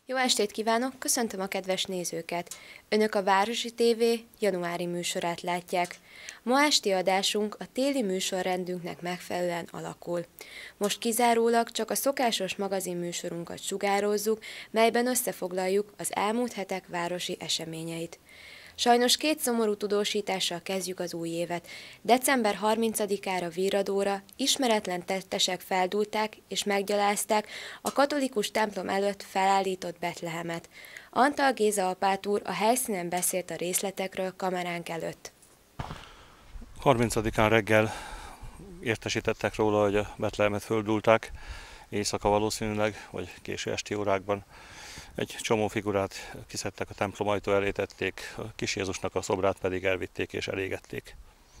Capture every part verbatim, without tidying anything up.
Jó estét kívánok, köszöntöm a kedves nézőket! Önök a Városi té vé januári műsorát látják. Ma esti adásunk a téli műsorrendünknek megfelelően alakul. Most kizárólag csak a szokásos magazinműsorunkat sugározzuk, melyben összefoglaljuk az elmúlt hetek városi eseményeit. Sajnos két szomorú tudósítással kezdjük az új évet. december harmincadikára Virradóra ismeretlen tettesek feldúlták és meggyalázták a katolikus templom előtt felállított Betlehemet. Antal Géza apátúr a helyszínen beszélt a részletekről kameránk előtt. harmincadikán reggel értesítettek róla, hogy a Betlehemet földúlták, éjszaka valószínűleg, vagy késő esti órákban. Egy csomó figurát kiszedtek, a templom ajtó elé tették, a kis Jézusnak a szobrát pedig elvitték és elégették.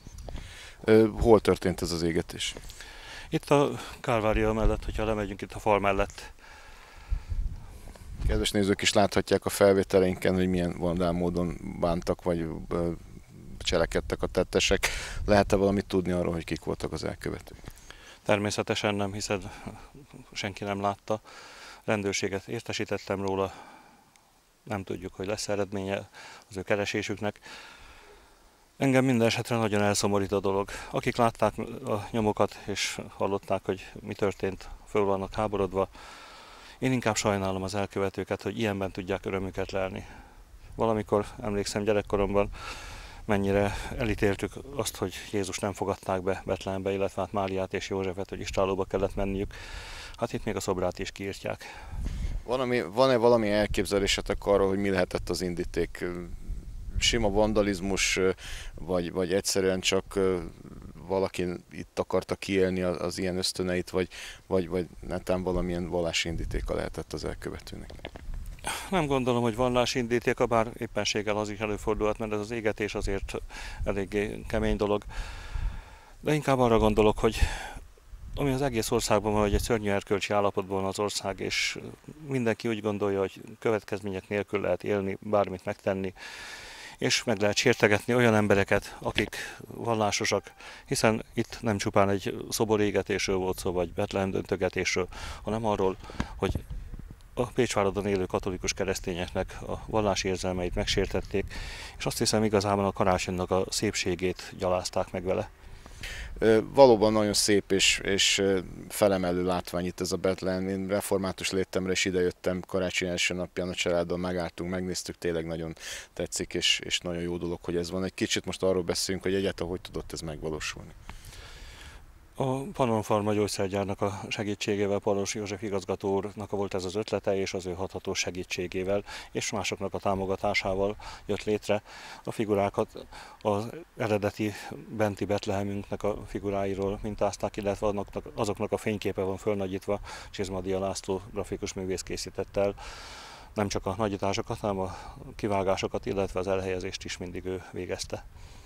Hol történt ez az égetés? Itt a Kálvária mellett, hogyha lemegyünk itt a fal mellett. Kedves nézők is láthatják a felvételeinken, hogy milyen vandál módon bántak, vagy cselekedtek a tettesek. Lehet-e valamit tudni arról, hogy kik voltak az elkövetők? Természetesen nem, hiszen senki nem látta. Rendőrséget értesítettem róla, nem tudjuk, hogy lesz eredménye az ő keresésüknek. Engem minden esetre nagyon elszomorít a dolog. Akik látták a nyomokat és hallották, hogy mi történt, föl vannak háborodva, én inkább sajnálom az elkövetőket, hogy ilyenben tudják örömüket lelni. Valamikor, emlékszem gyerekkoromban, mennyire elítéltük azt, hogy Jézus nem fogadták be Betlehembe, illetve hát Máriát és Józsefet, hogy istállóba kellett menniük. Hát itt még a szobrát is kiírtják. Van-e van valami elképzelésetek arról, hogy mi lehetett az indíték? Sima vandalizmus, vagy, vagy egyszerűen csak valaki itt akarta kiélni az, az ilyen ösztöneit, vagy, vagy, vagy netán valamilyen vallási indítéka lehetett az elkövetőnek? Nem gondolom, hogy vallási indítéka, bár éppenséggel az is előfordulhat, mert ez az égetés azért eléggé kemény dolog. De inkább arra gondolok, hogy ami az egész országban van, hogy egy szörnyű erkölcsi állapotban van az ország, és mindenki úgy gondolja, hogy következmények nélkül lehet élni, bármit megtenni, és meg lehet sértegetni olyan embereket, akik vallásosak, hiszen itt nem csupán egy szoborégetésről volt szó, vagy Betlehem döntögetésről, hanem arról, hogy a Pécsváradon élő katolikus keresztényeknek a vallási érzelmeit megsértették, és azt hiszem igazában a karácsonynak a szépségét gyalázták meg vele. Valóban nagyon szép és, és felemelő látvány itt ez a Betlehem. Én református létemre is idejöttem karácsony első napján, a családdal megálltunk, megnéztük, tényleg nagyon tetszik, és, és nagyon jó dolog, hogy ez van. Egy kicsit most arról beszélünk, hogy egyáltalán hogy tudott ez megvalósulni. A Pannonfarma gyógyszergyárnak a segítségével, Palos József igazgató úrnak volt ez az ötlete, és az ő hatható segítségével, és másoknak a támogatásával jött létre. A figurákat az eredeti benti Betlehemünknek a figuráiról mintázták, illetve azoknak, azoknak a fényképe van fölnagyítva, Csizmadia László grafikus művész készített el. Nem csak a nagyításokat, hanem a kivágásokat, illetve az elhelyezést is mindig ő végezte.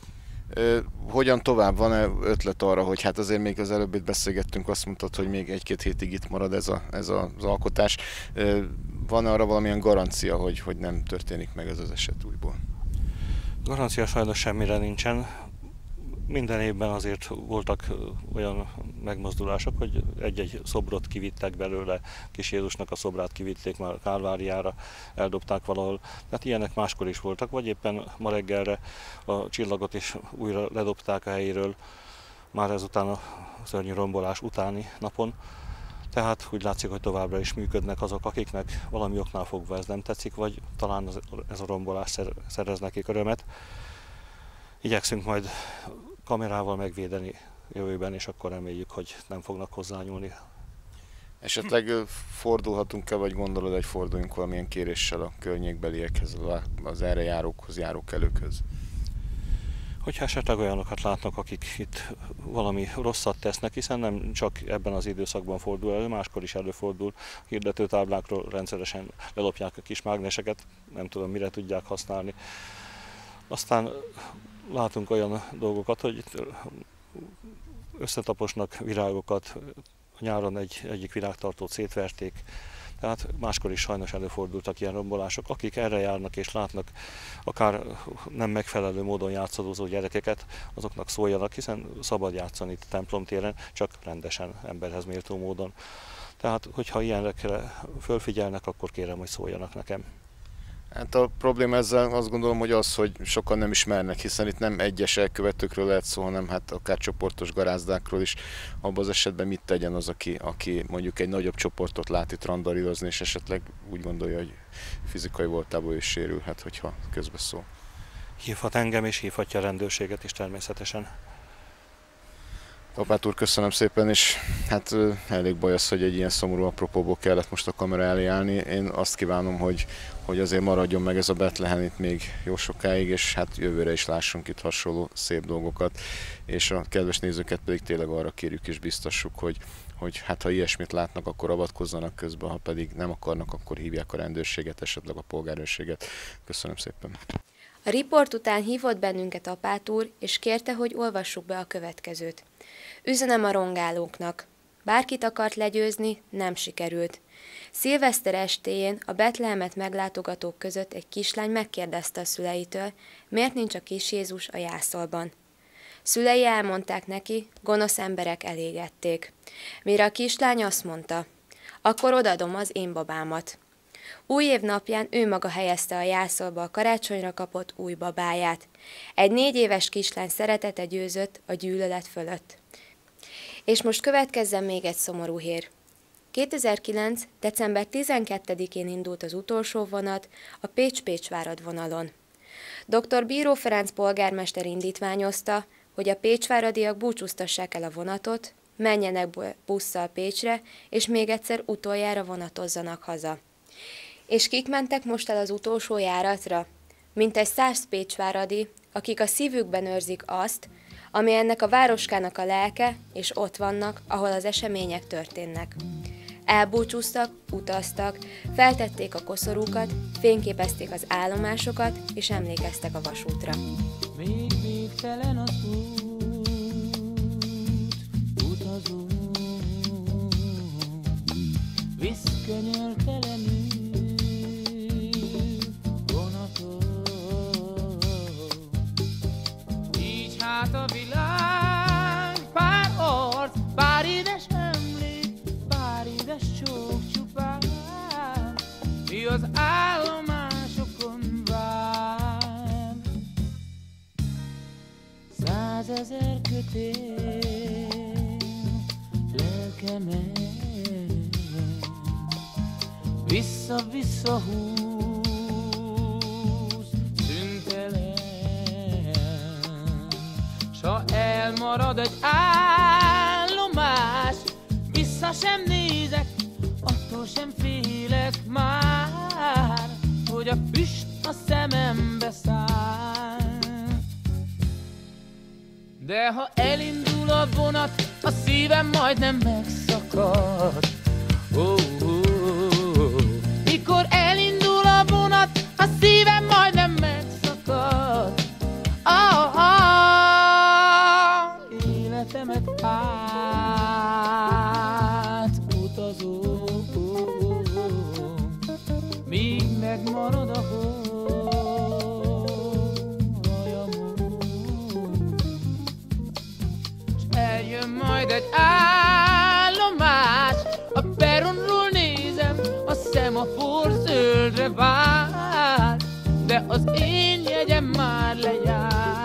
Hogyan tovább? Van-e ötlet arra, hogy hát azért még az előbb itt beszélgettünk, azt mondtad, hogy még egy-két hétig itt marad ez, a, ez az alkotás. Van-e arra valamilyen garancia, hogy, hogy nem történik meg ez az eset újból? Garancia sajnos semmire nincsen. Minden évben azért voltak olyan megmozdulások, hogy egy-egy szobrot kivittek belőle, kis Jézusnak a szobrát kivitték már Kálváriára, eldobták valahol. Tehát ilyenek máskor is voltak, vagy éppen ma reggelre a csillagot is újra ledobták a helyéről, már ezután a szörnyű rombolás utáni napon. Tehát úgy látszik, hogy továbbra is működnek azok, akiknek valami oknál fogva ez nem tetszik, vagy talán ez a rombolás szerez nekik örömet. Igyekszünk majd kamerával megvédeni jövőben, és akkor reméljük, hogy nem fognak hozzányúlni. Esetleg fordulhatunk-e, vagy gondolod, hogy forduljunk valamilyen kéréssel a környékbeliekhez, az erre járókhoz, járókelőkhöz? Hogyha esetleg olyanokat látnak, akik itt valami rosszat tesznek, hiszen nem csak ebben az időszakban fordul elő, máskor is előfordul. Hirdetőtáblákról rendszeresen lelopják a kis mágneseket, nem tudom mire tudják használni. Aztán látunk olyan dolgokat, hogy itt összetaposnak virágokat, nyáron egy, egyik virágtartót szétverték, tehát máskor is sajnos előfordultak ilyen rombolások. Akik erre járnak és látnak akár nem megfelelő módon játszadozó gyerekeket, azoknak szóljanak, hiszen szabad játszani itt a templomtéren, csak rendesen, emberhez méltó módon. Tehát, hogyha ilyenre fölfigyelnek, akkor kérem, hogy szóljanak nekem. Hát a probléma ezzel azt gondolom, hogy az, hogy sokan nem ismernek, hiszen itt nem egyes elkövetőkről lehet szó, hanem hát akár csoportos garázdákról is. Abban az esetben mit tegyen az, aki, aki mondjuk egy nagyobb csoportot lát itt randalírozni, és esetleg úgy gondolja, hogy fizikai voltából is sérülhet, hogyha közbeszól. Hívhat engem, és hívhatja a rendőrséget is természetesen. Apát úr, köszönöm szépen, és hát elég baj az, hogy egy ilyen szomorú apropóból kellett most a kamera elé állni. Én azt kívánom, hogy, hogy azért maradjon meg ez a Bethlehem itt még jó sokáig, és hát jövőre is lássunk itt hasonló szép dolgokat, és a kedves nézőket pedig tényleg arra kérjük és biztassuk, hogy, hogy hát ha ilyesmit látnak, akkor avatkozzanak közben, ha pedig nem akarnak, akkor hívják a rendőrséget, esetleg a polgárőrséget. Köszönöm szépen. A riport után hívott bennünket Apát úr, és kérte, hogy olvassuk be a következőt. Üzenem a rongálóknak. Bárkit akart legyőzni, nem sikerült. Szilveszter estéjén a Betlehemet meglátogatók között egy kislány megkérdezte a szüleitől, miért nincs a kis Jézus a jászolban. Szülei elmondták neki, gonosz emberek elégették. Mire a kislány azt mondta, akkor odadom az én babámat. Új év napján ő maga helyezte a jászolba a karácsonyra kapott új babáját. Egy négy éves kislány szeretete győzött a gyűlölet fölött. És most következzen még egy szomorú hír. kétezer-kilenc. december tizenkettedikén indult az utolsó vonat a Pécs-Pécsvárad vonalon. doktor Bíró Ferenc polgármester indítványozta, hogy a pécsváradiak búcsúztassák el a vonatot, menjenek busszal Pécsre, és még egyszer utoljára vonatozzanak haza. És kik mentek most el az utolsó járatra? Mintegy száz pécsváradi, akik a szívükben őrzik azt, ami ennek a városkának a lelke, és ott vannak, ahol az események történnek. Elbúcsúztak, utaztak, feltették a koszorúkat, fényképezték az állomásokat, és emlékeztek a vasútra. Még végtelen az út, utazó, visz könyörtelenül, hát a világ, pár arc, pár édes emlék, pár édes csók csupán, mi az állomásokon vár. Százezer kötél, lelkemet, vissza-vissza húz, szüntelen. Ha elmarad egy állomás, vissza sem nézek, attól sem félek már, hogy a füst a szemembe száll. De ha elindul a vonat, a szívem majdnem megszakad. Oh, oh, oh. Mikor elindul a vonat, a szívem majdnem megszakad. Oh, oh. Életemet át utazó, míg megmarad a hólyamú, s eljön majd egy állomás, a peronról nézem, a szemafor zöldre vár, de az én jegyem már lejár.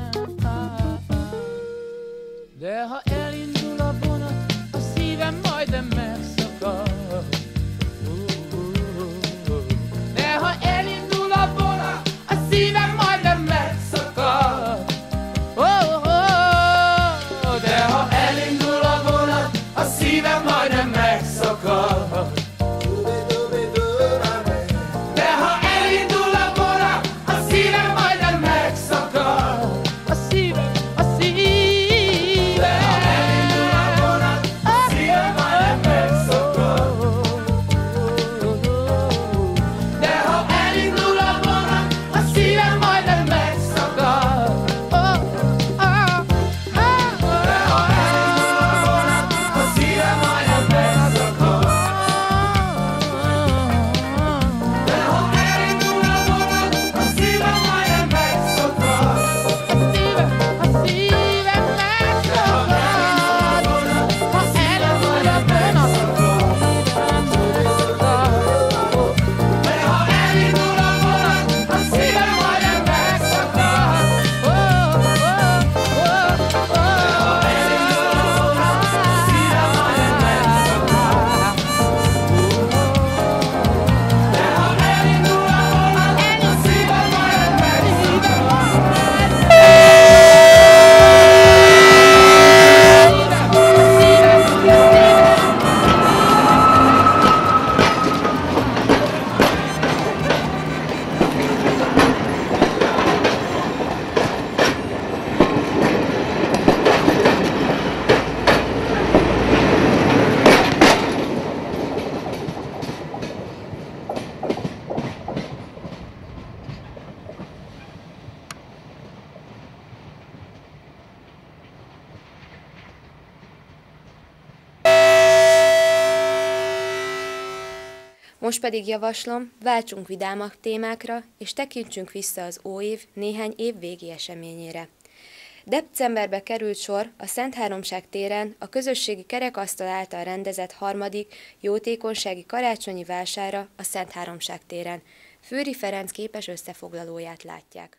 De ha elindul a vonat, a szívem majdnem megszakad. De ha elindul a vonat, a szívem majdnem megszakad. De ha elindul a vonat, a szívem majdnem megszakad. De ha elindul a vonat, a szívem majdnem megszakad. A szívem, a szívem. Most pedig javaslom, váltsunk vidámabb témákra, és tekintsünk vissza az óév néhány évvégi eseményére. Decemberbe került sor a Szentháromság téren a közösségi kerekasztal által rendezett harmadik jótékonysági karácsonyi vására a Szentháromság téren. Főri Ferenc képes összefoglalóját látják.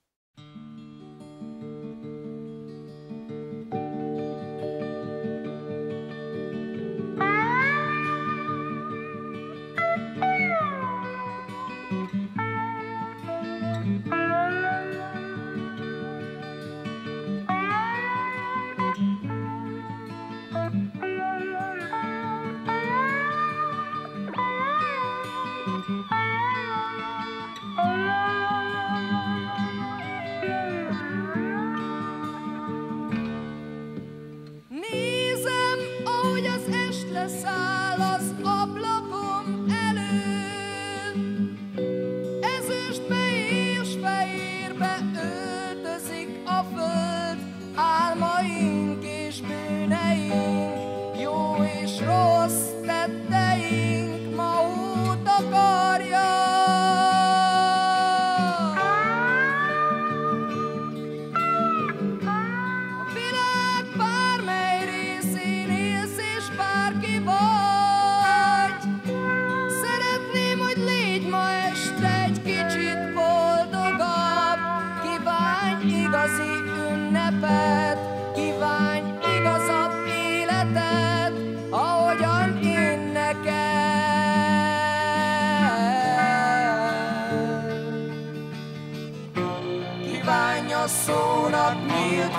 a szónak nyílt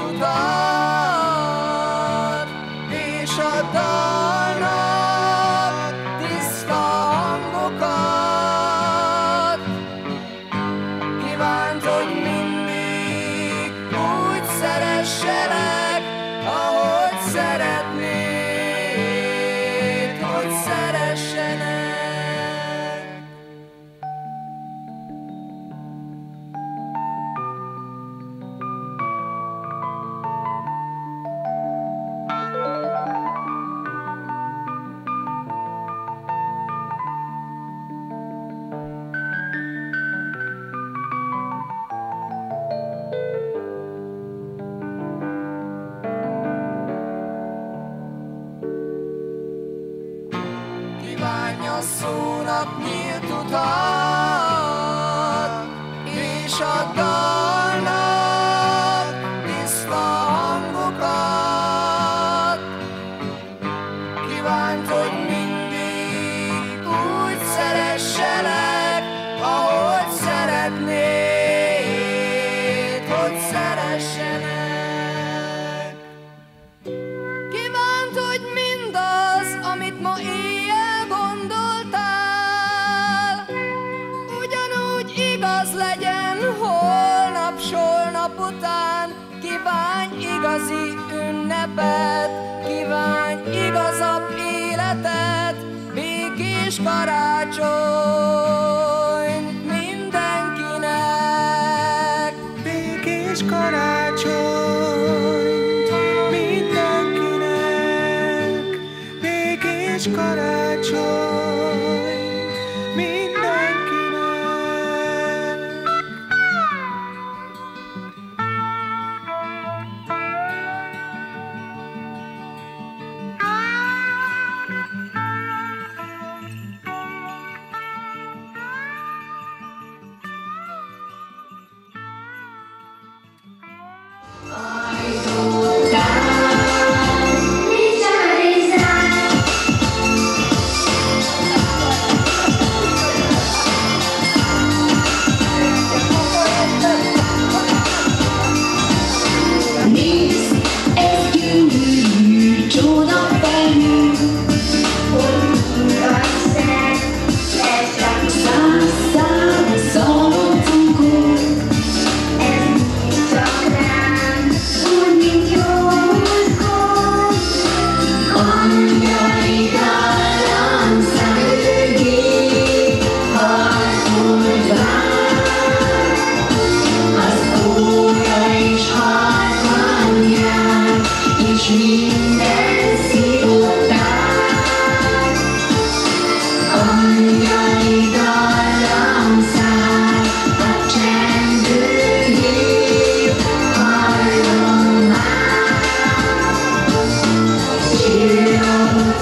utat, és a dalnak tiszta hangokat. Kívánt, hogy mindig úgy szeresselek, ahogy szeretnéd, hogy szeressenek. Kívánj a szónak nyílt utat, és a dalnak tiszta hangokat. Kívánt, hogy mindig úgy szeresselek, ahogy szeretnéd, hogy szeressenek. Kívánt, hogy mindaz, amit ma éjjel gondoltál, ugyanúgy igaz legyen holnap, solnap után. Kívánj igazi ünnepet, kívánj igazabb életet, békés karácsonyt mindenkinek. Békés karácsonyt mindenkinek. Békés karácsonyt mindenkinek.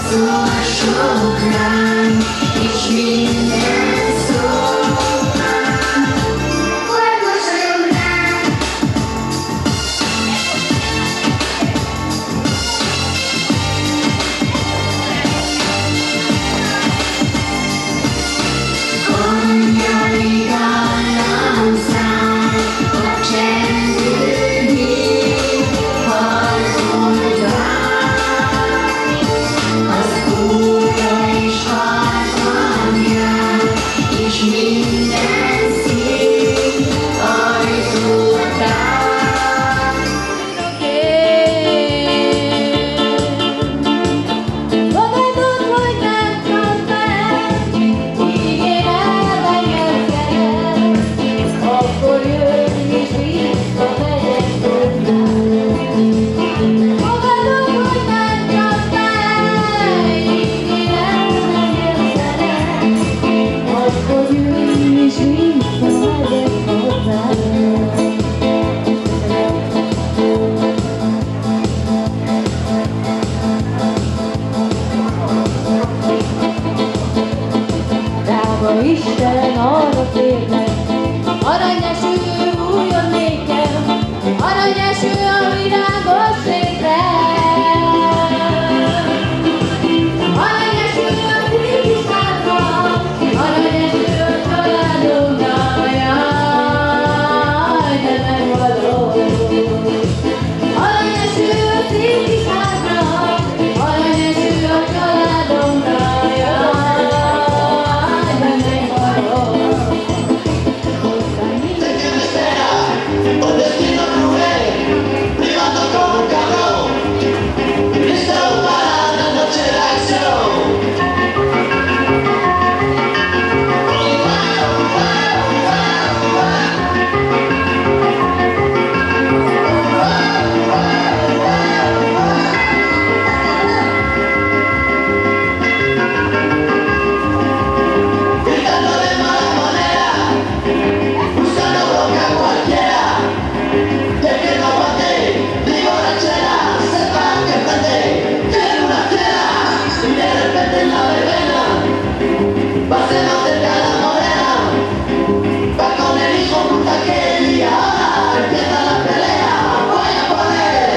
Isten arra kérlek, aranyeső újjon nékem, aranyeső a virágos létre. Aranyeső a szép kis házba, aranyeső a családomra, jaj, de megvadolok. Aranyeső a szép kis házba, aranyeső a családomra, jaj, de megvadolok. Un destino cruel, privando con un cabrón, listo para la noche de acción. Gritando de mala manera, buscando bronca cualquiera. De que no aguanté, mi borrachera, sepa que planté, que era una fiera, y de repente en la verbena, pasemos cerca de la morena, va con el hijo puta que y ahora empieza la pelea, voy a poder.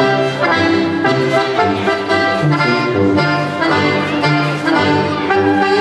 Thank you.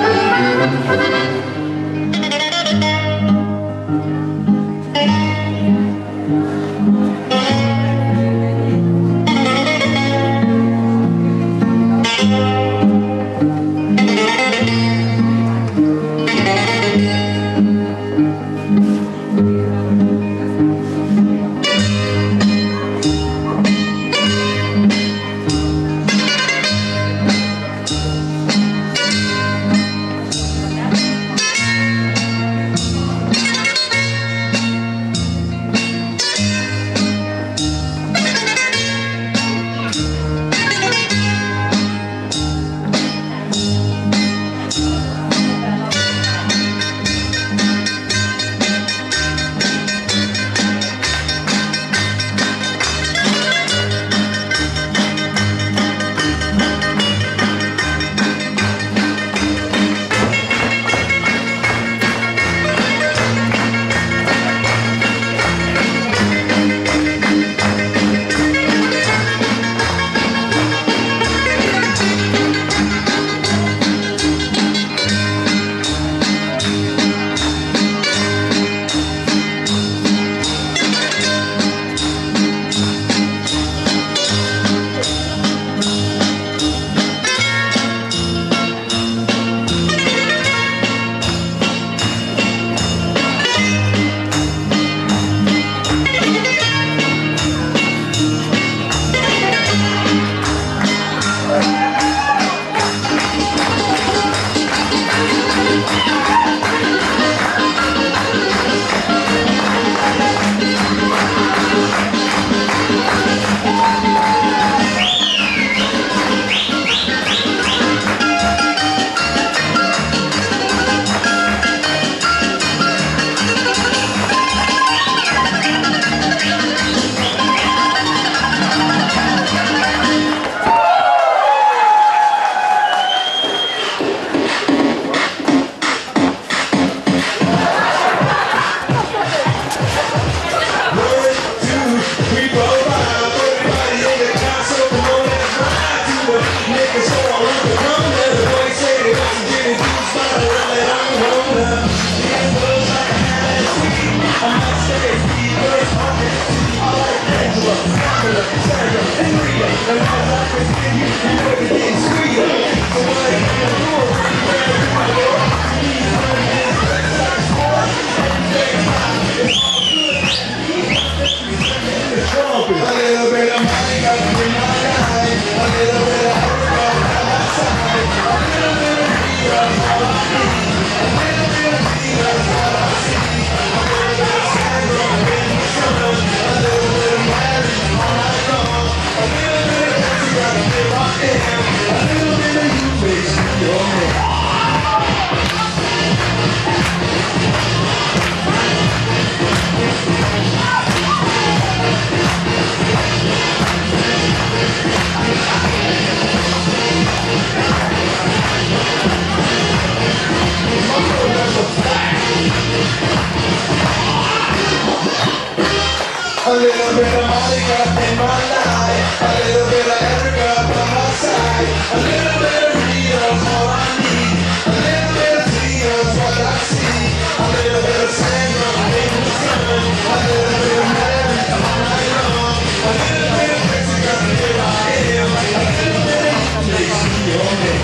A little bit of Monica in my life, a little bit of Erica by my side, a little bit of Rita's all I need, a little bit of Tina's what I see, a little bit of Sandra in the sun, a little bit of Mary all night long, a little bit of Mexico, here I am, a little bit of you makes me your name.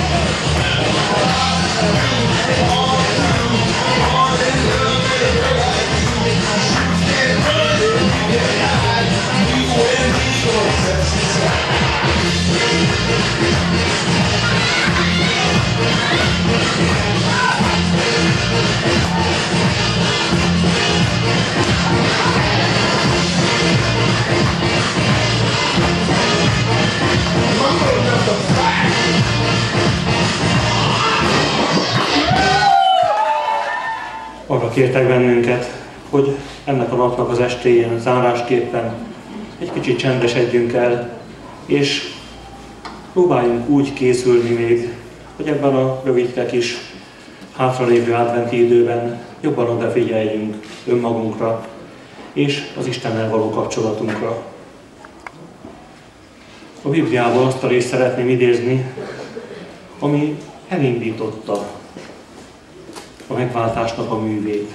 All through, all in love with a girl like you, you can't run, you can't hide, you and me go touch the sky. Arra kértek bennünket, hogy ennek a napnak az estéjén zárásképpen egy kicsit csendesedjünk el, és próbáljunk úgy készülni még, hogy ebben a rövidke kis hátralévő adventi időben jobban odafigyeljünk önmagunkra és az Istennel való kapcsolatunkra. A Bibliából azt a részt szeretném idézni, ami elindította a megváltásnak a művét.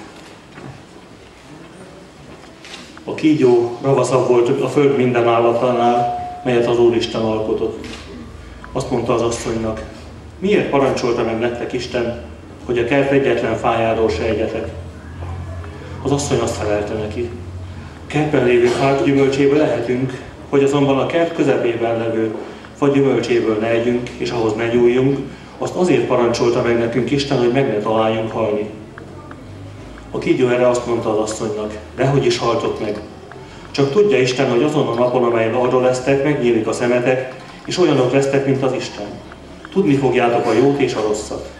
A kígyó ravaszabb volt a föld minden állatánál, melyet az Úristen alkotott. Azt mondta az asszonynak, miért parancsolta meg nektek Isten, hogy a kert egyetlen fájáról se egyetek? Az asszony azt felelte neki, a kertben lévő fák gyümölcséből ehetünk, hogy azonban a kert közepében levő fa gyümölcséből ne együnk, és ahhoz ne nyúljunk, azt azért parancsolta meg nekünk Isten, hogy meg ne találjunk halni. A kígyó erre azt mondta az asszonynak, dehogy is haltok meg. Csak tudja Isten, hogy azon a napon, amelyen arra lesztek, megnyílik a szemetek, és olyanok lesztek, mint az Isten. Tudni fogjátok a jót és a rosszat.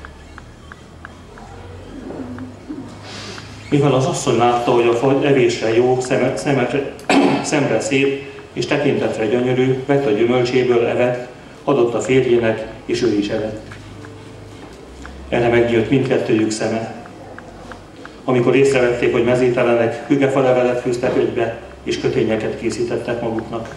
Mivel az asszony látta, hogy a fa evésre jó, szeme, szemetre, szemre szép és tekintetre gyönyörű, vett a gyümölcséből, evett, adott a férjének, és ő is evett. Erre megnyílt mindkettőjük szeme. Amikor észrevették, hogy mezítelenek, hügefalevelet fűztek ögybe, és kötényeket készítettek maguknak.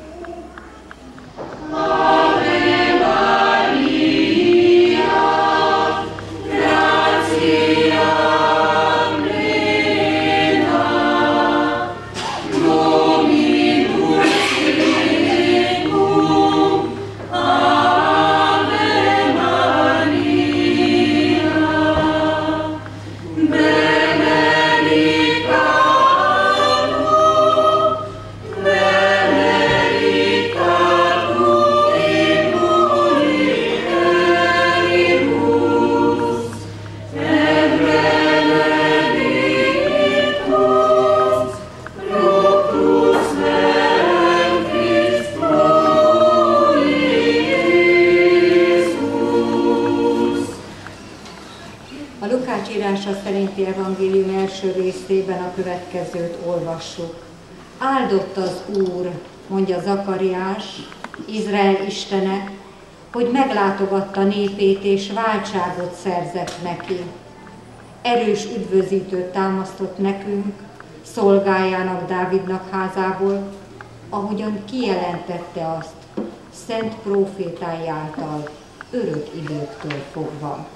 szerinti evangélium első részében a következőt olvassuk. Áldott az Úr, mondja Zakariás, Izrael istene, hogy meglátogatta népét és váltságot szerzett neki. Erős üdvözítőt támasztott nekünk, szolgájának Dávidnak házából, ahogyan kijelentette azt. szent prófétái által örök időktől fogva.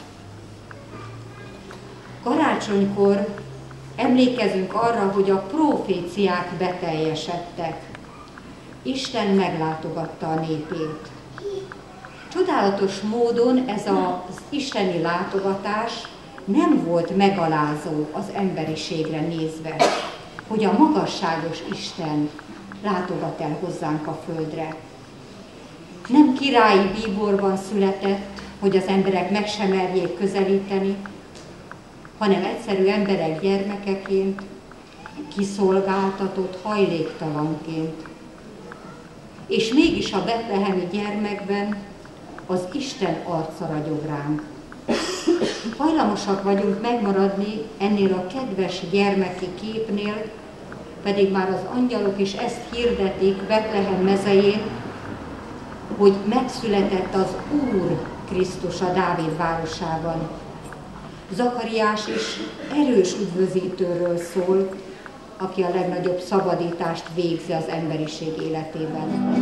Karácsonykor emlékezünk arra, hogy a próféciák beteljesedtek. Isten meglátogatta a népét. Csodálatos módon ez az isteni látogatás nem volt megalázó az emberiségre nézve, hogy a magasságos Isten látogat el hozzánk a földre. Nem királyi bíborban született, hogy az emberek meg sem merjék közelíteni, hanem egyszerű emberek gyermekeként, kiszolgáltatott hajléktalanként. És mégis a betlehemi gyermekben az Isten arca ragyog ránk. Hajlamosak vagyunk megmaradni ennél a kedves gyermeki képnél, pedig már az angyalok is ezt hirdetik Betlehem mezején, hogy megszületett az Úr Krisztus a Dávid városában. Zakariás is erős üdvözítőről szól, aki a legnagyobb szabadítást végzi az emberiség életében.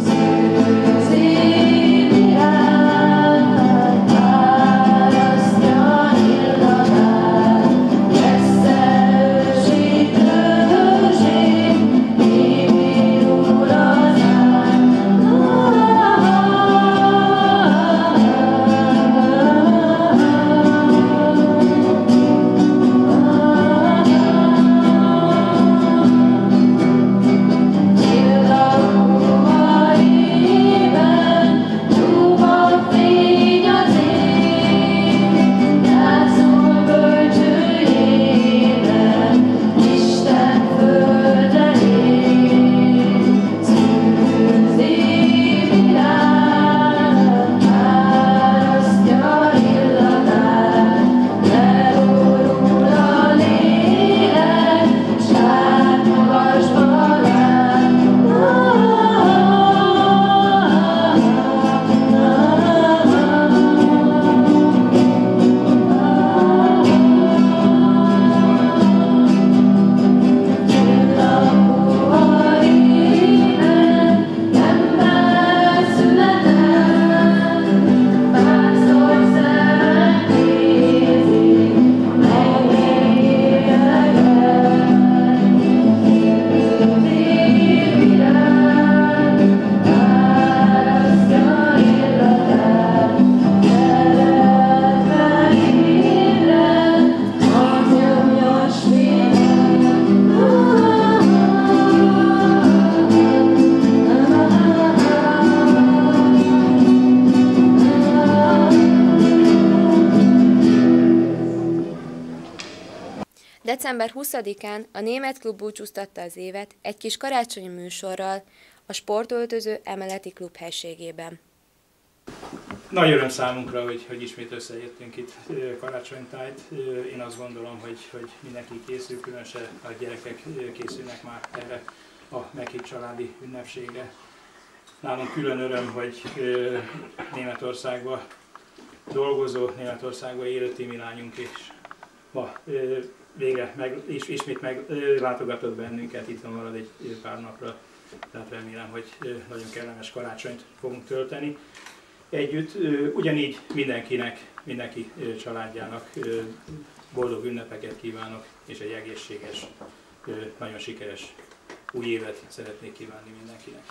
december huszadikán a Német Klub búcsúztatta az évet egy kis karácsonyi műsorral a Sportöltöző emeleti klub helységében. Nagy öröm számunkra, hogy, hogy ismét összeértünk itt karácsonytájt. Én azt gondolom, hogy, hogy mindenki készül, különösen a gyerekek készülnek már erre a meghitt családi ünnepségre. Nálunk külön öröm, hogy Németországban dolgozó, Németországban élő tímilányunk és ma végre meg, is, ismét meglátogatott bennünket, itt van marad egy pár napra, tehát remélem, hogy nagyon kellemes karácsonyt fogunk tölteni együtt. Ugyanígy mindenkinek, mindenki családjának boldog ünnepeket kívánok, és egy egészséges, nagyon sikeres új évet szeretnék kívánni mindenkinek.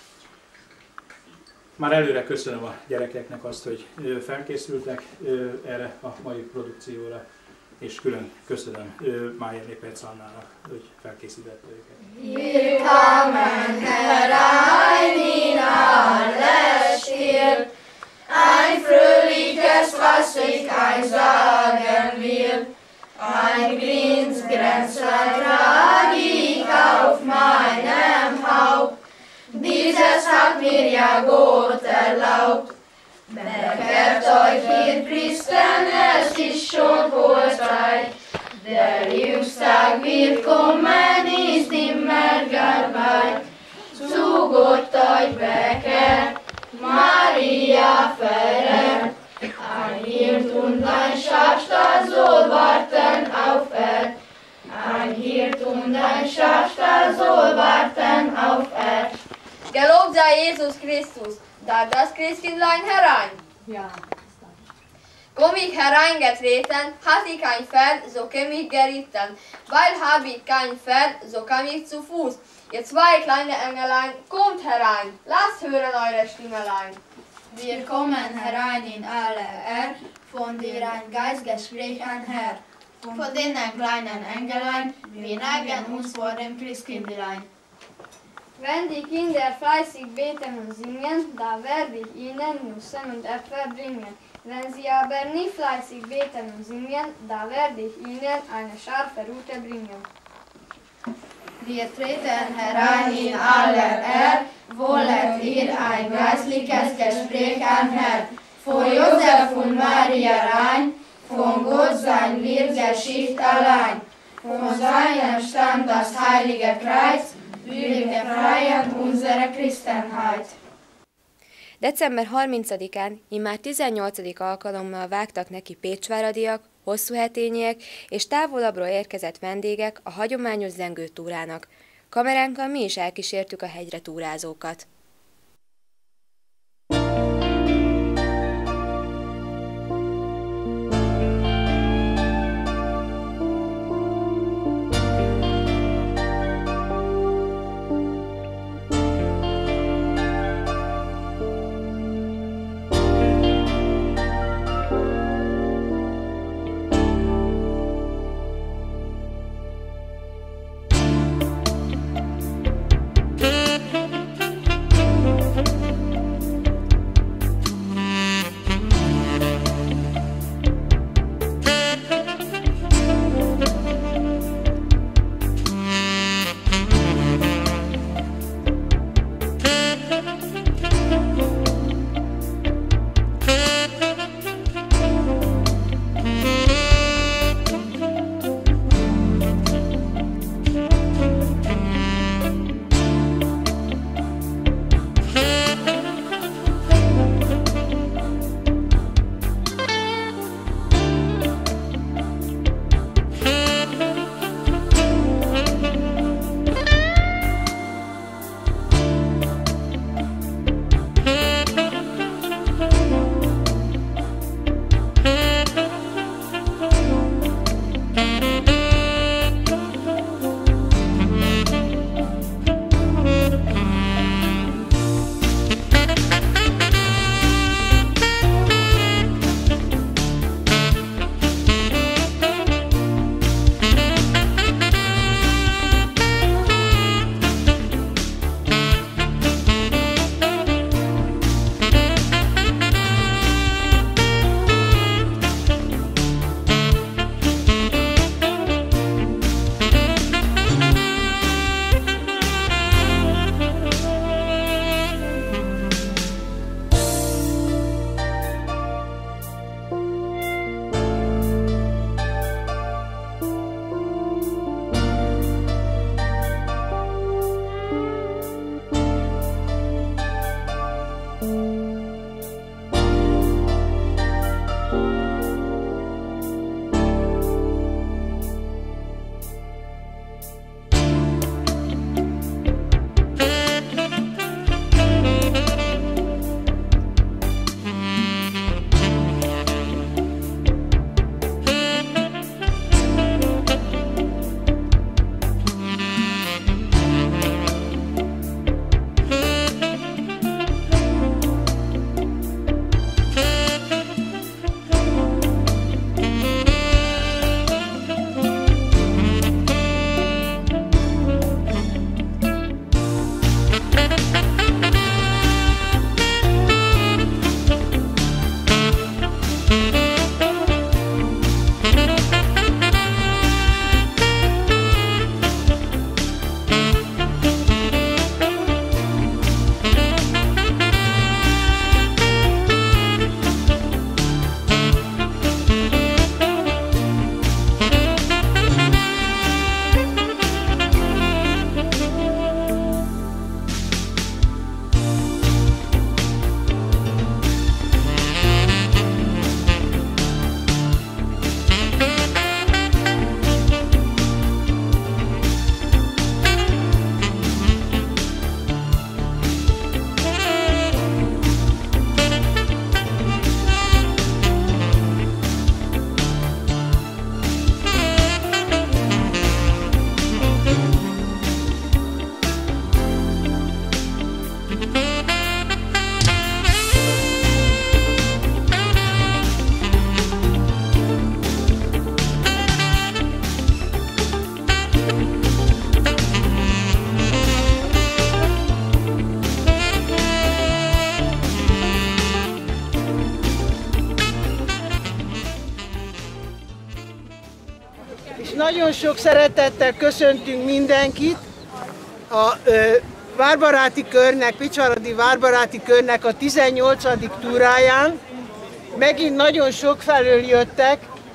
Már előre köszönöm a gyerekeknek azt, hogy felkészültek erre a mai produkcióra, és külön köszönöm Májerné Perc Annának, hogy felkészítette őket. Willkommen herein in alles Stil, ein fröhliches, was ich euch sagen will. Ein Grenzgrenzer trag ich auf meinem Haupt, dieses hat mir ja Gott erlaubt. Bekehrt euch ihr Christen, es ist schon hohe Zeit, der Jüngstag wird kommen, ist immer gar weit. Zu Gott euch bekehrt, Maria verehrt, ein Hirt und ein Schafstall soll warten auf Erd. Ein Hirt und ein Schafstall soll warten auf Erd. Gelobt sei Jesus Christus, da das Christkindlein herein. Ja. Komm ich hereingetreten, hatt ich kein Pferd, so käm ich geritten. Weil hab ich kein Pferd, so kam ich zu Fuß. Ihr zwei kleine Engelein, kommt herein, lasst hören eure Stimmelein. Wir kommen herein in alle Ehre, von dir ein Geistgespräch einher. Von den kleinen Engelein, wir neigen uns vor dem Christkindlein. Wenn die Kinder fleißig beten und singen, da werde ich ihnen Nüsse und Äpfel bringen. Wenn sie aber nicht fleißig beten und singen, da werde ich ihnen eine scharfe Rute bringen. Wir treten herein in aller Ehre, wollet ihr ein geistliches Gespräch einher. Von Josef und Maria rein, von Gott sein wird Geschicht allein. Von seinem Stamm das heilige Kreuz, wir befreien unsere Christenheit. december harmincadikán immár tizennyolcadik alkalommal vágtak neki pécsváradiak, hosszúhetényiek és távolabbról érkezett vendégek a hagyományos zengőtúrának. Kameránkkal mi is elkísértük a hegyre túrázókat. nagyon sok szeretettel köszöntünk mindenkit a ö, Várbaráti körnek, Picsaradi Várbaráti körnek a tizennyolcadik túráján. Megint nagyon sok felől jöttek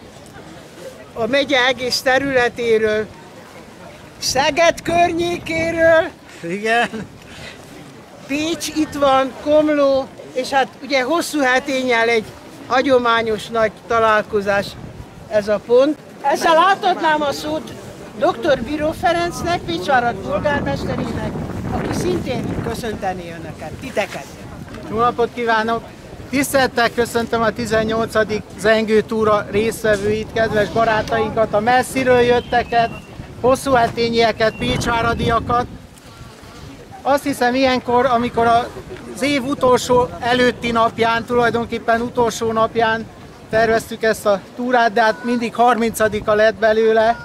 a megye egész területéről, Szeged környékéről, igen. Pécs itt van, Komló, és hát ugye Hosszúhetényel egy hagyományos nagy találkozás ez a pont. Ezzel átadnám a szót dr. Bíró Ferencnek, Picsarad polgármesterének, aki szintén köszönteni önöket, titeket. Jó napot kívánok! Tisztelettel köszöntöm a tizennyolcadik zengő túra résztvevőit, kedves barátainkat, a messziről jötteket, hosszúhetényieket, pécsváradiakat. Azt hiszem ilyenkor, amikor az év utolsó előtti napján, tulajdonképpen utolsó napján terveztük ezt a túrát, de hát mindig harmincadika lett belőle,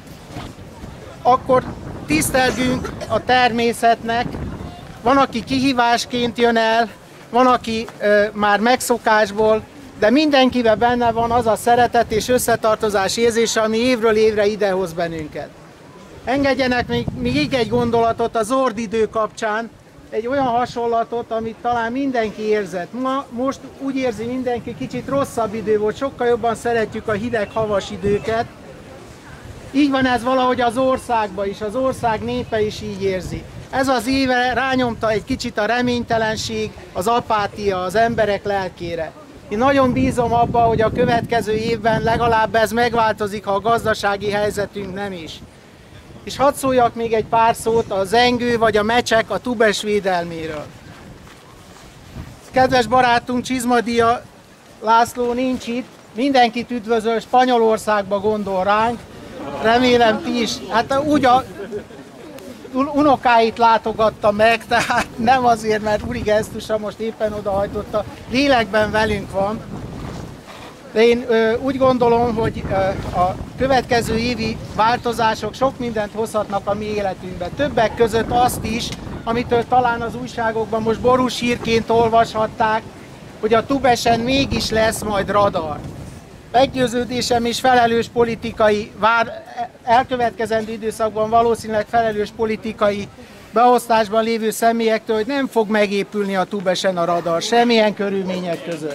akkor tisztelgünk a természetnek. Van, aki kihívásként jön el, van, aki ö, már megszokásból, de mindenkiben benne van az a szeretet és összetartozás érzése, ami évről évre idehoz bennünket. Engedjenek még, még egy gondolatot a zordidő kapcsán, egy olyan hasonlatot, amit talán mindenki érzett. Ma, most úgy érzi mindenki, kicsit rosszabb idő volt, sokkal jobban szeretjük a hideg havas időket. Így van ez valahogy az országban is, az ország népe is így érzi. Ez az éve rányomta egy kicsit a reménytelenség, az apátia az emberek lelkére. Én nagyon bízom abba, hogy a következő évben legalább ez megváltozik, ha a gazdasági helyzetünk nem is. És hadd szóljak még egy pár szót a zengő vagy a mecsek, a Tubes védelméről. Kedves barátunk Csizmadia László nincs itt, mindenkit üdvözöl, Spanyolországba gondol ránk, remélem ti is. Hát úgy a unokáit látogatta meg, tehát nem azért, mert úri gesztusa most éppen odahajtotta, lélekben velünk van. De én ö, úgy gondolom, hogy ö, a következő évi változások sok mindent hozhatnak a mi életünkbe. Többek között azt is, amitől talán az újságokban most borús hírként olvashatták, hogy a Tubesen mégis lesz majd radar. Meggyőződésem és felelős politikai, vár, elkövetkezendő időszakban valószínűleg felelős politikai beosztásban lévő személyektől, hogy nem fog megépülni a Tubesen a radar, semmilyen körülmények között.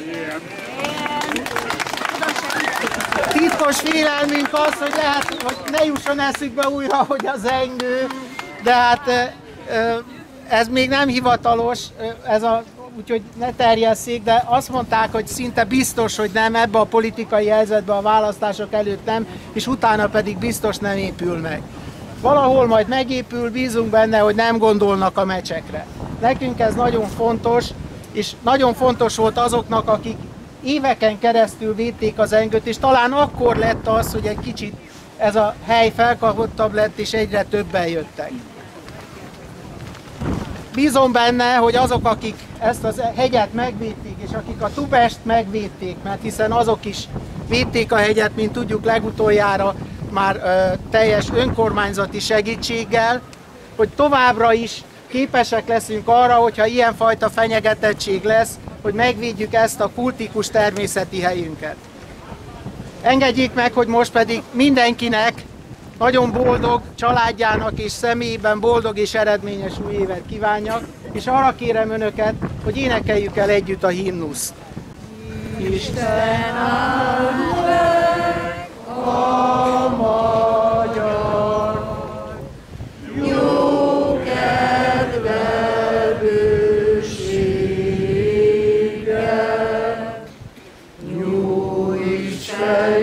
Titkos félelmünk az, hogy lehet, hogy ne jusson eszükbe újra, hogy az zengő, de hát ez még nem hivatalos, ez a, úgyhogy ne terjesszék, de azt mondták, hogy szinte biztos, hogy nem, ebbe a politikai helyzetbe a választások előtt nem, és utána pedig biztos nem épül meg. Valahol majd megépül, bízunk benne, hogy nem gondolnak a mecsekre. Nekünk ez nagyon fontos, és nagyon fontos volt azoknak, akik éveken keresztül védték az zengőt, és talán akkor lett az, hogy egy kicsit ez a hely felkapottabb lett, és egyre többen jöttek. Bízom benne, hogy azok, akik ezt a hegyet megvédték, és akik a Tubest megvédték, mert hiszen azok is védték a hegyet, mint tudjuk legutoljára már ö, teljes önkormányzati segítséggel, hogy továbbra is képesek leszünk arra, hogyha ilyenfajta fenyegetettség lesz, hogy megvédjük ezt a kultikus természeti helyünket. Engedjék meg, hogy most pedig mindenkinek nagyon boldog, családjának és személyében boldog és eredményes új évet kívánjak, és arra kérem önöket, hogy énekeljük el együtt a himnuszt. Isten áld meg a magyar, jó kedvel bőséggel, nyújtsa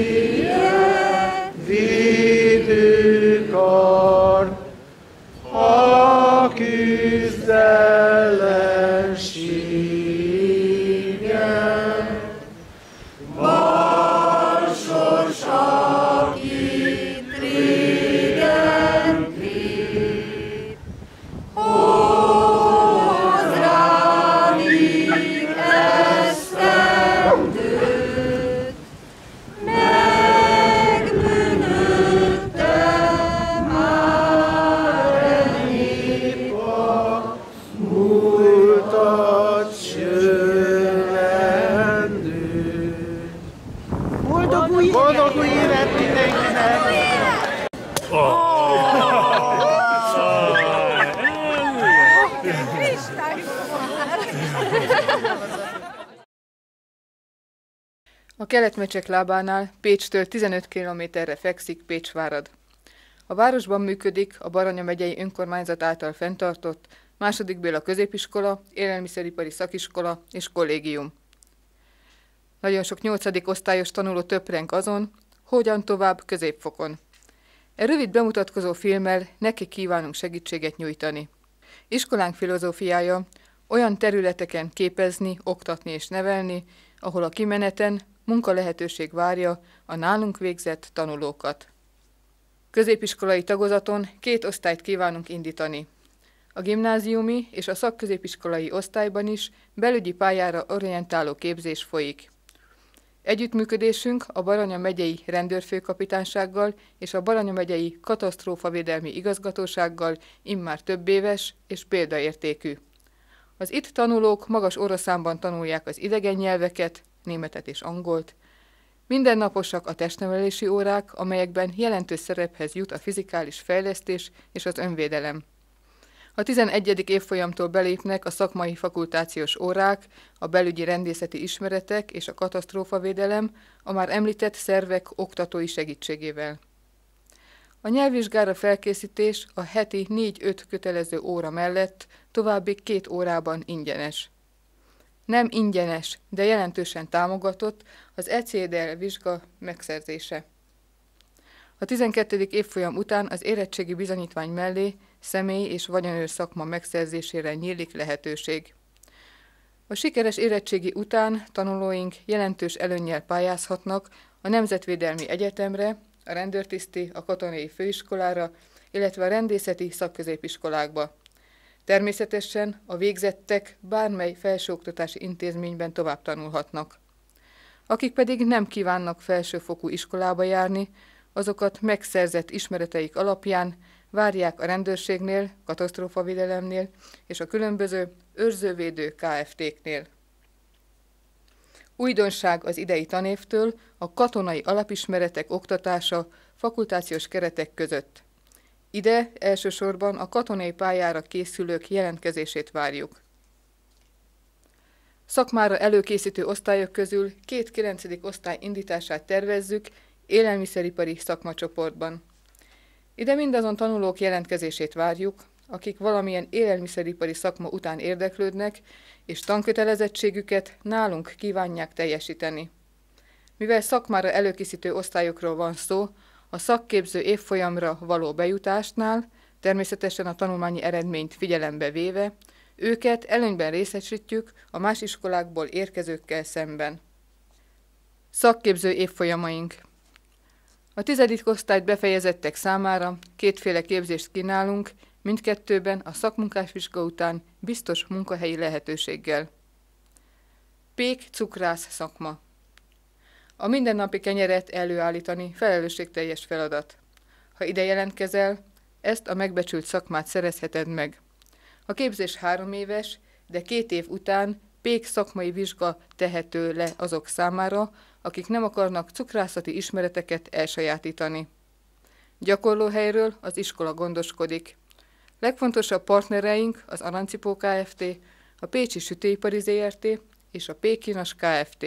védőkar, a küzdelenséggel, Balsos, akit régen véd, hoz rám így esztendőt, megbűnődtem már épp a múltat sövendő. Boldog új évet mindenkinek! A Kelet-Mecsek lábánál Pécstől tizenöt kilométerre fekszik Pécsvárad. A városban működik a Baranya megyei önkormányzat által fenntartott második Béla középiskola, élelmiszeripari szakiskola és kollégium. Nagyon sok nyolcadik osztályos tanuló töpreng azon, hogyan tovább középfokon. E rövid bemutatkozó filmmel neki kívánunk segítséget nyújtani. Iskolánk filozófiája olyan területeken képezni, oktatni és nevelni, ahol a kimeneten munkalehetőség várja a nálunk végzett tanulókat. Középiskolai tagozaton két osztályt kívánunk indítani. A gimnáziumi és a szakközépiskolai osztályban is belügyi pályára orientáló képzés folyik. Együttműködésünk a Baranya megyei rendőrfőkapitánysággal és a Baranya megyei katasztrófavédelmi igazgatósággal immár több éves és példaértékű. Az itt tanulók magas óraszámban tanulják az idegen nyelveket, németet és angolt. Mindennaposak a testnevelési órák, amelyekben jelentős szerephez jut a fizikális fejlesztés és az önvédelem. A tizenegyedik évfolyamtól belépnek a szakmai fakultációs órák, a belügyi rendészeti ismeretek és a katasztrófavédelem a már említett szervek oktatói segítségével. A nyelvvizsgára felkészítés a heti négy-öt kötelező óra mellett további két órában ingyenes. Nem ingyenes, de jelentősen támogatott az E C D L vizsga megszerzése. A tizenkettedik évfolyam után az érettségi bizonyítvány mellé személy- és vagyonőr szakma megszerzésére nyílik lehetőség. A sikeres érettségi után tanulóink jelentős előnnyel pályázhatnak a Nemzetvédelmi Egyetemre, a rendőrtiszti, a katonai főiskolára, illetve a rendészeti szakközépiskolákba. Természetesen a végzettek bármely felsőoktatási intézményben tovább tanulhatnak. Akik pedig nem kívánnak felsőfokú iskolába járni, azokat megszerzett ismereteik alapján várják a rendőrségnél, katasztrófavédelemnél és a különböző őrzővédő K F T-knél. Újdonság az idei tanévtől a katonai alapismeretek oktatása fakultációs keretek között. Ide elsősorban a katonai pályára készülők jelentkezését várjuk. Szakmára előkészítő osztályok közül két kilencedik osztály indítását tervezzük élelmiszeripari szakmacsoportban. Ide mindazon tanulók jelentkezését várjuk, akik valamilyen élelmiszeripari szakma után érdeklődnek, és tankötelezettségüket nálunk kívánják teljesíteni. Mivel szakmára előkészítő osztályokról van szó, a szakképző évfolyamra való bejutásnál, természetesen a tanulmányi eredményt figyelembe véve, őket előnyben részesítjük a más iskolákból érkezőkkel szemben. Szakképző évfolyamaink. A tizedik osztályt befejezettek számára kétféle képzést kínálunk, mindkettőben a szakmunkásvizsga után biztos munkahelyi lehetőséggel. Pék cukrász szakma. A mindennapi kenyeret előállítani felelősségteljes feladat. Ha ide jelentkezel, ezt a megbecsült szakmát szerezheted meg. A képzés három éves, de két év után pék szakmai vizsga tehető le azok számára, akik nem akarnak cukrászati ismereteket elsajátítani. Gyakorlóhelyről az iskola gondoskodik. Legfontosabb partnereink az Arancipó Kft., a Pécsi Sütőipari Zrt. És a Pékinas Kft.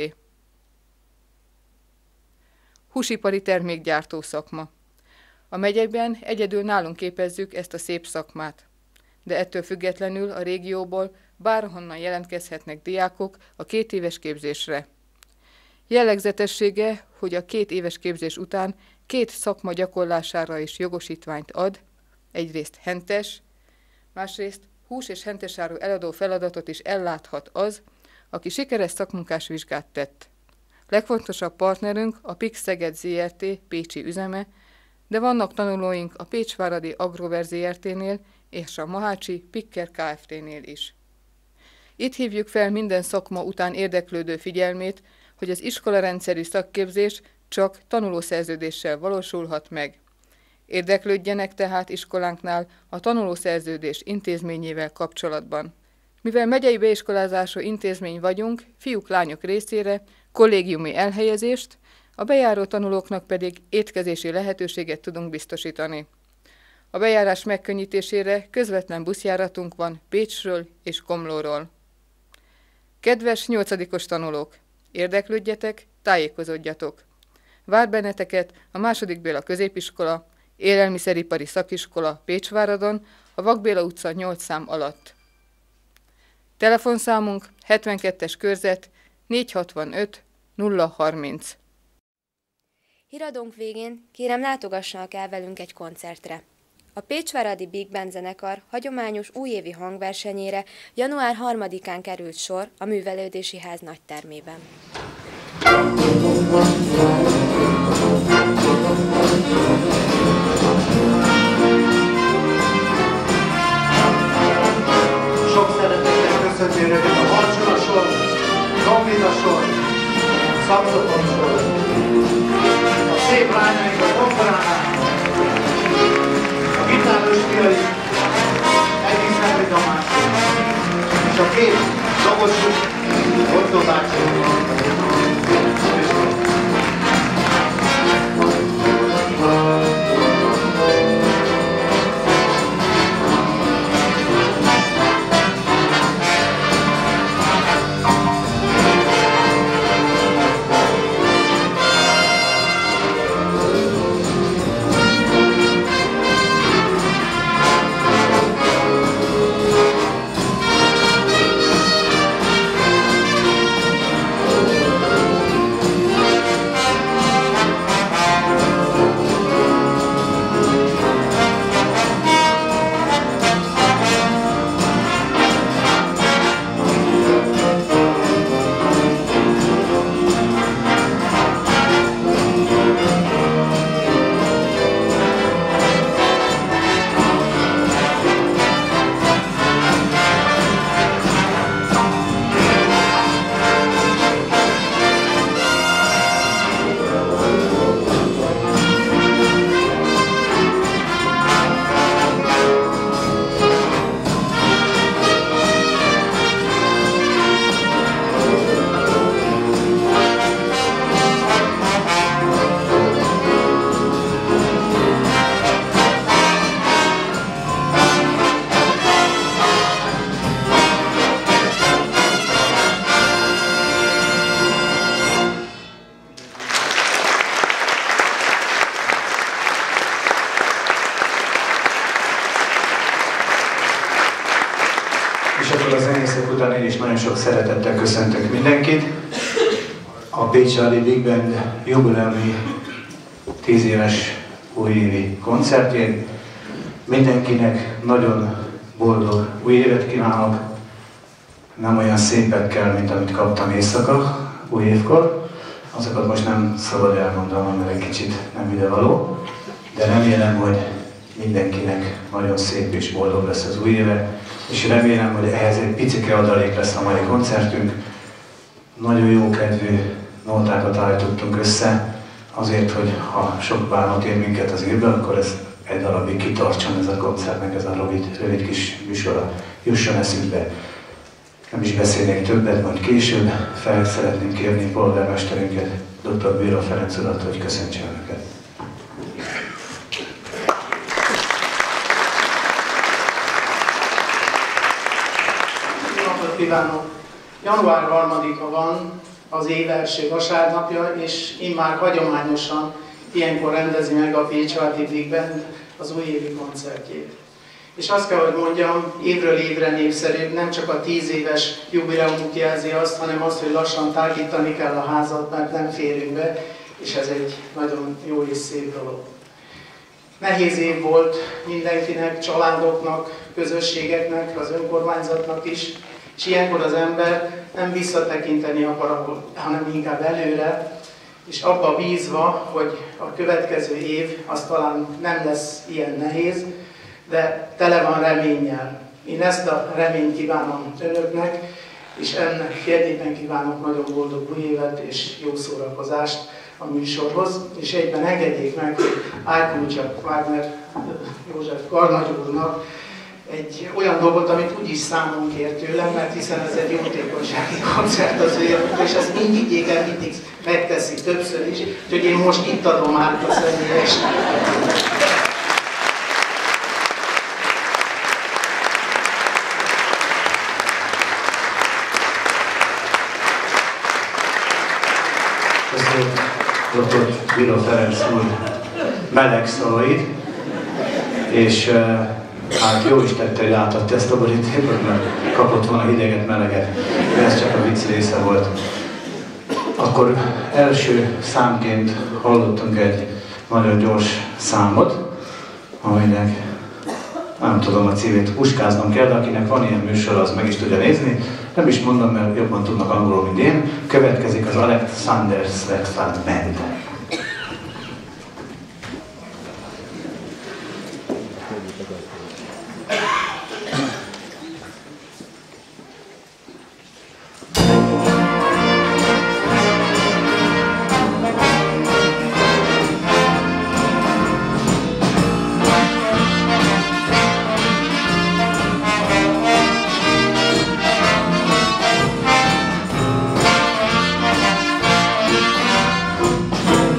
Húsipari termékgyártó szakma. A megyekben egyedül nálunk képezzük ezt a szép szakmát. De ettől függetlenül a régióból bárhonnan jelentkezhetnek diákok a két éves képzésre. Jellegzetessége, hogy a két éves képzés után két szakma gyakorlására is jogosítványt ad, egyrészt hentes, másrészt hús- és hentesáru eladó feladatot is elláthat az, aki sikeres szakmunkás vizsgát tett. Legfontosabb partnerünk a Pix Szeged Zrt. Pécsi üzeme, de vannak tanulóink a Pécsváradi Agrover Zrt.-nél és a Mohácsi Pikker Kft.-nél is. Itt hívjuk fel minden szakma után érdeklődő figyelmét, hogy az iskolarendszerű szakképzés csak tanulószerződéssel valósulhat meg. Érdeklődjenek tehát iskolánknál a tanulószerződés intézményével kapcsolatban. Mivel megyei beiskolázású intézmény vagyunk, fiúk-lányok részére kollégiumi elhelyezést, a bejáró tanulóknak pedig étkezési lehetőséget tudunk biztosítani. A bejárás megkönnyítésére közvetlen buszjáratunk van Pécsről és Komlóról. Kedves nyolcadikos tanulók! Érdeklődjetek, tájékozódjatok. Vár benneteket a második Béla középiskola, élelmiszeripari szakiskola Pécsváradon, a Vak Béla utca nyolc szám alatt. Telefonszámunk hetvenkettes körzet négyszázhatvanöt nulla harminc. Híradónk végén kérem látogassanak el velünk egy koncertre. A Pécsváradi Big Band zenekar hagyományos újévi hangversenyére január harmadikán került sor a Művelődési Ház nagytermében. Sok szeretettel köszöntöm Önöket a harcsolasor, trombétasor, szaxofonsor, a szép lányaink a komponálnál, a gitáros fiai, Egész Henry Tamás, és a két dobosuk, Otto bácsi. Nagyon sok szeretettel köszöntök mindenkit. A Pécsvári Big Band jubileumi tíz éves újévi koncertjén mindenkinek nagyon boldog új évet kívánok. Nem olyan szépekkel, mint amit kaptam éjszaka, új évkor. Azokat most nem szabad elmondanom, mert egy kicsit nem idevaló. De remélem, hogy mindenkinek nagyon szép és boldog lesz az új éve. És remélem, hogy ehhez egy picike adalék lesz a mai koncertünk. Nagyon jó kedvű nótákat állítottunk össze, azért, hogy ha sok bánat ér minket az évben, akkor ez egy darabig kitartson ez a koncert, meg ez a rövid, rövid kis műsora jusson eszünkbe. Nem is beszélnék többet, majd később. Fel szeretném kérni polgármesterünket, dr. Bőra Ferenc urat, hogy köszöntse Önöket. Kívánok! január harmadika van, az év első vasárnapja, és immár hagyományosan ilyenkor rendezi meg a Pécsvári Big Band az újévi koncertjét. És azt kell, hogy mondjam, évről évre népszerűbb, nem csak a tíz éves jubileumuk jelzi azt, hanem azt, hogy lassan tágítani kell a házat, mert nem férünk be, és ez egy nagyon jó és szép dolog. Nehéz év volt mindenkinek, családoknak, közösségeknek, az önkormányzatnak is, és ilyenkor az ember nem visszatekinteni akar, hanem inkább előre, és abba bízva, hogy a következő év az talán nem lesz ilyen nehéz, de tele van reménnyel. Én ezt a reményt kívánom Önöknek, és ennek jegyében kívánok nagyon boldog új évet és jó szórakozást a műsorhoz, és egyben engedjék meg, hogy átnyújtsak Wagner József Karnagy úrnak egy olyan dolgot, amit úgyis számon kér tőlem, mert hiszen ez egy jótékonysági koncert az ő, és ezt mindig égen mindig megteszi többször is, úgyhogy én most itt adom át a személyes. Köszönjük doktor Bíró Ferenc úr meleg szavait, és uh, hát jó is tette, hogy átadta ezt a borítékot, mert kapott volna hideget, meleget, de ez csak a vicc része volt. Akkor első számként hallottunk egy nagyon gyors számot, aminek nem tudom a címét, puskáznom kell, de akinek van ilyen műsor, az meg is tudja nézni. Nem is mondom, mert jobban tudnak angolul, mint én. Következik az Alexander Svetfan Band. Thank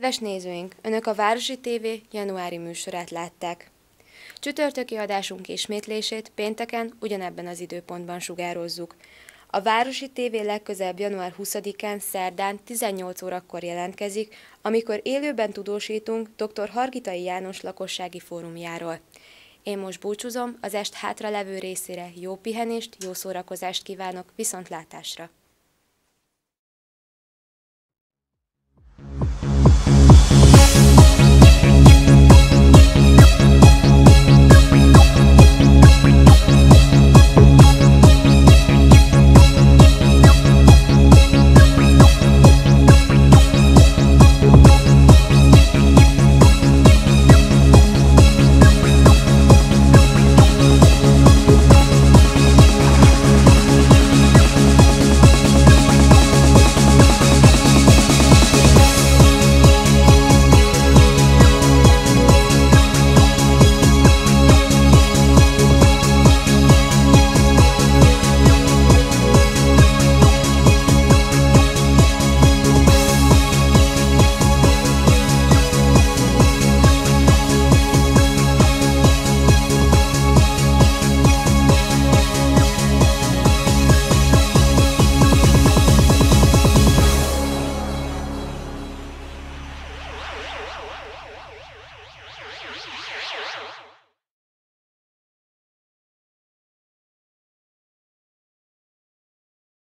Kedves nézőink, Önök a Városi té vé januári műsorát látták. Csütörtöki adásunk ismétlését pénteken ugyanebben az időpontban sugározzuk. A Városi té vé legközelebb január huszadikán szerdán tizennyolc órakor jelentkezik, amikor élőben tudósítunk dr. Hargitai János lakossági fórumjáról. Én most búcsúzom, az est hátra levő részére jó pihenést, jó szórakozást kívánok, viszontlátásra!